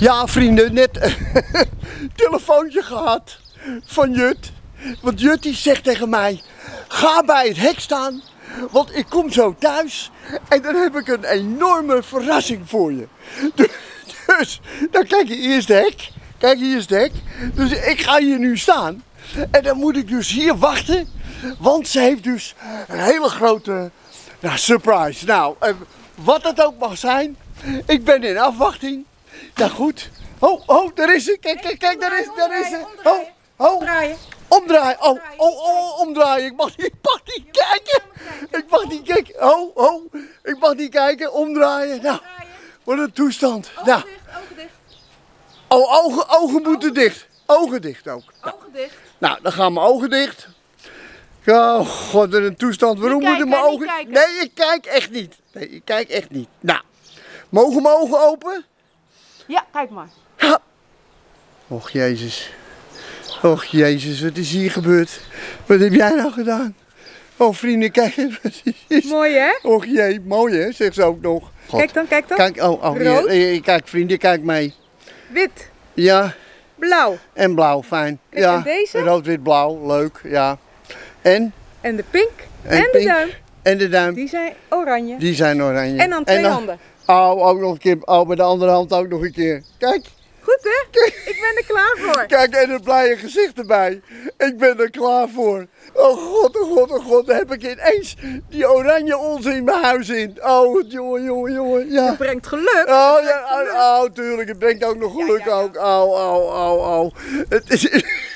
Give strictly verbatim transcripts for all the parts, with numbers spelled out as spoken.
Ja, vrienden, net een telefoontje gehad van Jut. Want Jut die zegt tegen mij, ga bij het hek staan, want ik kom zo thuis en dan heb ik een enorme verrassing voor je. Dus, dan kijk je eerst het hek. Kijk, hier is het hek. Dus ik ga hier nu staan. En dan moet ik dus hier wachten, want ze heeft dus een hele grote nou, surprise. Nou, wat het ook mag zijn, ik ben in afwachting. Nou goed. Oh, oh, daar is ze. Kijk, kijk, kijk, daar is, daar is ze. Oh, oh. Omdraaien. Omdraaien. Oh, oh, oh, omdraaien. Ik mag niet, ik mag niet kijken. Ik mag niet kijken. Oh, oh. Ik mag niet kijken. Omdraaien. Nou, wat een toestand. Ogen Nou. dicht, ogen dicht. Oh, ogen, ogen moeten dicht. Ogen dicht ook. Nou. Ogen dicht. Nou, dan gaan mijn ogen dicht. Oh, god, wat een toestand. Waarom Niet moeten mijn kijken, ogen... niet kijken. Nee, ik kijk echt niet. Nee, ik kijk echt niet. Nou, mogen mijn ogen open? Ja, kijk maar. Ja. Och, Jezus. Och, Jezus, wat is hier gebeurd? Wat heb jij nou gedaan? Oh, vrienden, kijk even. Mooi hè? Och, jee, mooi hè, zegt ze ook nog. God. Kijk dan, kijk dan. Kijk, oh, oh, Rood. hier, kijk vrienden, kijk mee. Wit, Ja, blauw en blauw, fijn. Kijk, Ja, en deze? rood, wit, blauw, leuk, ja. En? en de pink En en, de pink. duim. En de duim, Die zijn oranje. die zijn oranje. En dan twee handen. Oh, ook nog een keer, oh, met de andere hand ook nog een keer. Kijk, Goed hè? Ik ben er klaar voor. kijk, en het blije gezicht erbij. Ik ben er klaar voor. Oh god, oh god, oh god, dan heb ik ineens die oranje onzin in mijn huis in. Oh, jongen, jongen, jongen, ja. Het brengt geluk. Oh, Het ja, brengt geluk. oh, oh, tuurlijk, het brengt ook nog geluk Ja, ja, ja. ook. Oh, oh, oh, oh. Het is,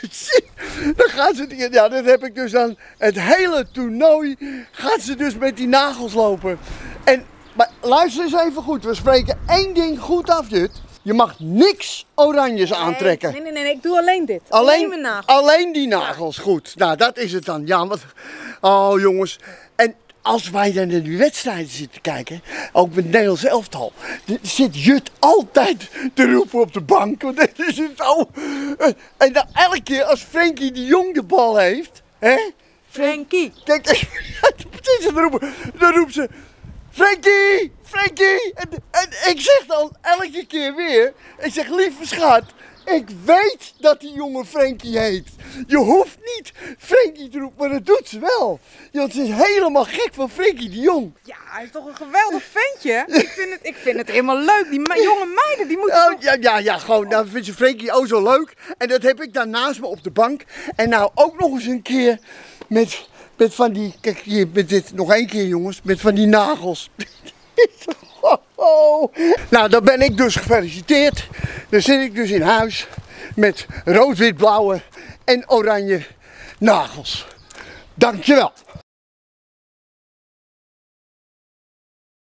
dan gaat ze, ja, dat heb ik dus aan het hele toernooi, gaat ze dus met die nagels lopen. En, maar luister eens even goed, we spreken één ding goed af, Jut. Je mag niks oranjes aantrekken. Nee, nee, nee, nee, ik doe alleen dit. Alleen, mijn nagels. alleen die nagels, goed. Nou, dat is het dan. Ja, wat... Oh, jongens. En als wij dan naar die wedstrijden zitten kijken, ook met Nederlands elftal, zit Jut altijd te roepen op de bank. Want dat is het zo. En dan elke keer als Frenkie de Jong de bal heeft, hè? Frenkie. Kijk, precies te roepen. Dan roept ze, Frenkie, Frenkie. En, en ik zeg dan elke keer weer, ik zeg, lieve schat, ik weet dat die jongen Frenkie heet. Je hoeft niet Frenkie te roepen, maar dat doet ze wel. Want ze is helemaal gek van Frenkie de Jong. Ja, hij is toch een geweldig ventje. Ik vind het, ik vind het helemaal leuk. Die me- jonge meiden, die moeten Oh, toch... ja, ja, ja, gewoon, dan vindt ze Frenkie ook zo leuk. En dat heb ik dan naast me op de bank. En nou ook nog eens een keer met, met van die, kijk hier, met dit, nog één keer jongens, met van die nagels. Oh, oh. Nou, dan ben ik dus gefeliciteerd. Dan zit ik dus in huis met rood, wit, blauwe en oranje nagels. Dankjewel.